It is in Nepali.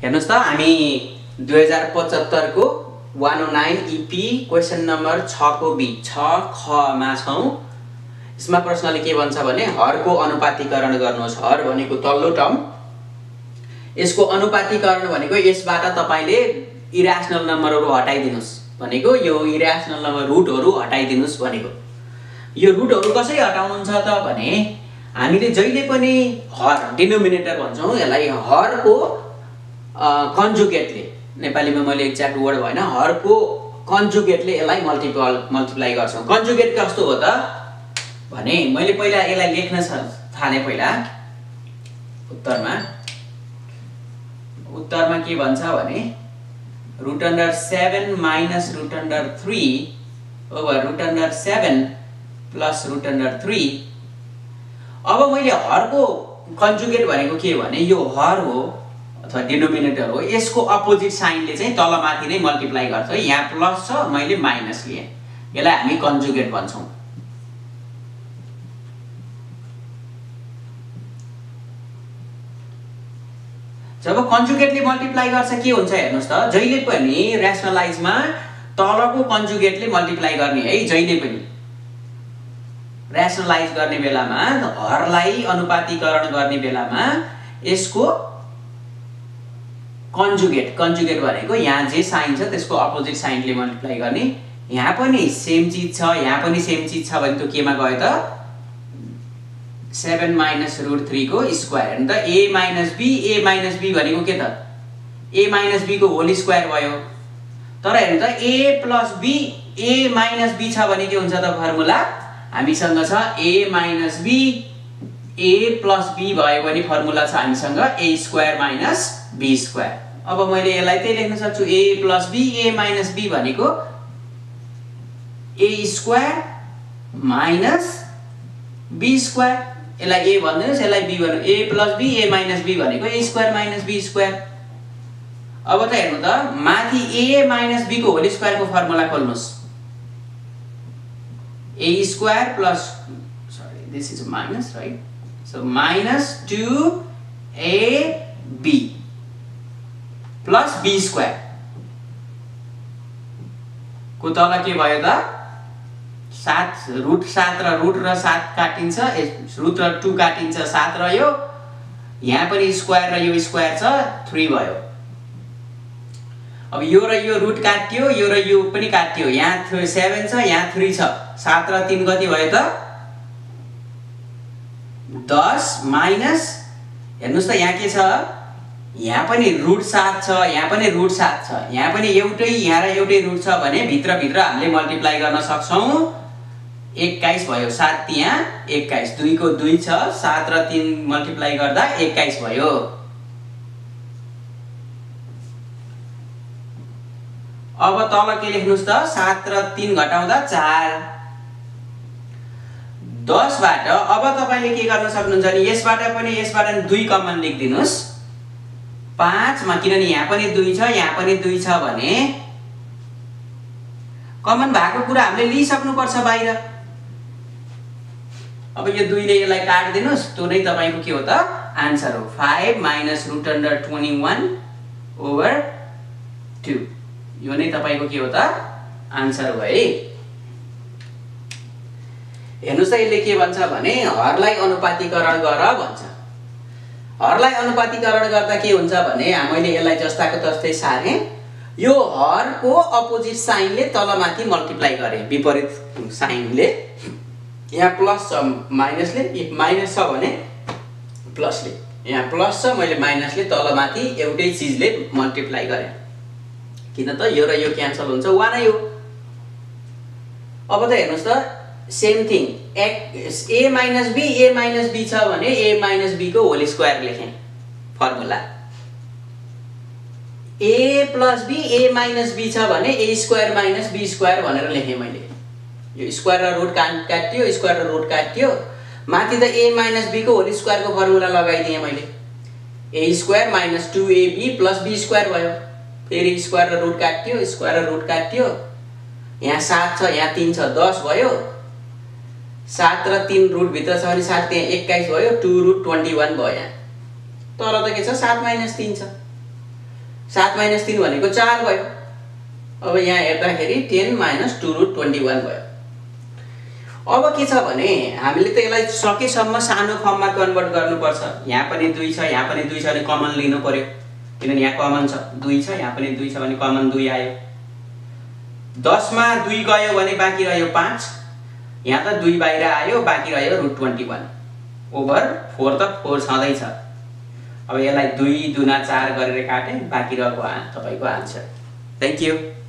हेर्नुस् त हामी 2075 को 109 ईपी क्वेशन नम्बर 6 को बी 6 ख मा छौं। यसमा प्रश्नले के भन्छ भने हरको अनुपातीकरण गर्नुहोस्। हर भनेको तल्लो टर्म, यसको अनुपातीकरण भनेको यसबाट तपाईले इरेशनल नम्बरहरु हटाइदिनुस् भनेको, यो इरेशनल नम्बर रुटहरु हटाइदिनुस् भनेको। यो रुटहरु कसरी हटाउनुहुन्छ त भने हामीले जहिले पनि हर डिनोमिनेटर भन्छौं यसलाई, हरको कन्जुगेटले, नेपालीमा मैले एक्ज्याक्ट वर्ड भएन, हरको कन्जुगेटले यसलाई मल्टिप्लाई गर्छौं। कन्जुगेट कस्तो हो त भने मैले पहिला यसलाई लेख्न थाले। पहिला उत्तरमा के भन्छ भने √7 माइनस √3 ओभर √7 प्लस √3। अब मैले हरको कन्जुगेट भनेको के भने यो हर हो अथवा डिनोमिनेटर हो, यसको अपोजिट साइनले चाहिँ तलमाथि नै मल्टिप्लाई गर्छ। यहाँ प्लस छ, मैले माइनस लिए, यसलाई हामी कन्जुगेट भन्छौं। जब कन्जुगेटले मल्टिप्लाई गर्छ के हुन्छ हेर्नुस् त, जहिले पनि रेशनलाइजमा तलको कन्जुगेटले मल्टिप्लाई गर्ने है। जहिले पनि रेशनलाइज गर्ने बेलामा, हरलाई अनुपातीकरण गर्ने बेलामा यसको कन्जुगेट भनेको यहाँ जे साइन छ त्यसको अपोजिट साइनले मल्टिप्लाई गर्ने। यहाँ पनि सेम चीज छ, यहाँ पनि सेम चीज छ भने त केमा गयो त 7 माइनस √3 को स्क्वायर। अनि त a माइनस b भनेको के त a माइनस b को होल स्क्वायर भयो। तर हेर्नु त a plus b, a minus b छ भने के हुन्छ त फर्मुला हामीसँग छ a minus b, a plus b भयो भने फर्मुला छ हामीसँग a square minus b square. अब मैले यसलाई त्यही लेख्न सक्छु, a plus b, a minus b भनेको a square minus b square. यसलाई a भन्दिनुस्, यसलाई b भन्नु, a plus b, a minus b भनेको a square minus b square. अब त हेर्नु त माथि a माइनस b को होल स्क्वायर को फर्मुला खोल्नुस्, a square plus, sorry this is minus right, so minus 2ab plus b square को तल के भयो त 7 √7 र 7 काटिन्छ, √2 काटिन्छ, 7 रह्यो। यहाँ पनि स्क्वायर र यो स्क्वायर छ, 3 भयो। अब यो र यो रुट काट्यो, यो र यो पनि काट्यो, यहाँ 7 छ, यहाँ 3 छ, 7 र 3 कति भयो त 10 माइनस, हेर्नुस् त यहाँ के छ, यहाँ पनि √7 छ, यहाँ पनि √7 छ, यहाँ पनि एउटै, यहाँ र एउटै रुट छ भने भित्र हामीले मल्टिप्लाई गर्न सक्छौं। 21 भयो, 7 यहाँ 21, 2 को 2 छ, 7 र 3 मल्टिप्लाई गर्दा 21 भयो। अब तल के लेख्नुस् त 7 र 3 घटाउँदा 4, 10 बाट अब तपाईले के गर्न सक्नुहुन्छ नि यसबाट 2 कमन लेखिदिनुस् 5 मा, किनभने यहाँ पनि 2 छ, यहाँ पनि 2 छ भने कमन भएको कुरा हामीले लिइसक्नु पर्छ बाहिर। अब यो 2 ले यसलाई काट दिनुस्, त्यो नै तपाईको के हो त आन्सर हो। 5 माइनस √21 ओभर 2, यो नै तपाईको के हो त आन्सर हो है। हेर्नुस् त यसले के भन्छ भने हरलाई अनुपातीकरण गर भन्छ। हरलाई अनुपातीकरण गर्दा के हुन्छ भने मैले यसलाई जस्ताको तस्तै सारे, यो हरको अपोजिट साइनले तलमाथि मल्टिप्लाई गरे, विपरीत साइनले। यहाँ प्लस छ माइनसले, माइनस छ भने प्लसले, यहाँ प्लस छ मैले माइनसले तलमाथि एउटै चीजले मल्टिप्लाई गरे, किन त यो र यो क्यान्सल हुन्छ, 1 नै हो। अब त हेर्नुस् त same thing, a minus b छ भने a माइनस b को होल स्क्वायर लेखेँ formula, a plus b, a minus b छ भने a square minus b square भनेर लेखेँ मैले। यो स्क्वायर र रुट काट्यो, स्क्वायर र रुट काट्यो, माथि त a माइनस b को होल स्क्वायर को फर्मुला लगाइदिएँ मैले, a square minus 2ab plus b square भयो। फेरि स्क्वायर र रुट काट्यो, स्क्वायर र रुट काट्यो, यहाँ 7 छ, यहाँ 3 छ, 10 भयो। 7 र 3 रुट भित्र छ भने 7 त्यहाँ 21 भयो, 2√21 भयो यहाँ। तर त के छ 7 - 3 छ। 7 - 3 भनेको 4 भयो। अब यहाँ हेर्दाखेरि 10 - 2 √21 भयो। अब के छ भने हामीले त यसलाई सकेसम्म सानो फर्ममा कन्भर्ट गर्नुपर्छ। यहाँ पनि 2 छ, यहाँ पनि 2 छ भने कमन लिनु पर्यो, किनभने यहाँ कमन छ 2 छ, यहाँ पनि 2 छ भने कमन 2 आयो। 10 मा 2 गयो भने बाँकी रह्यो 5, यहाँ त 2 बाहिर आयो, बाँकी रह्यो √21 ओभर 4 त 4 छँदैछ। अब यसलाई 2 दुना 4 गरेर काटे, बाँकी रहेको तपाईको आन्सर। Thank you.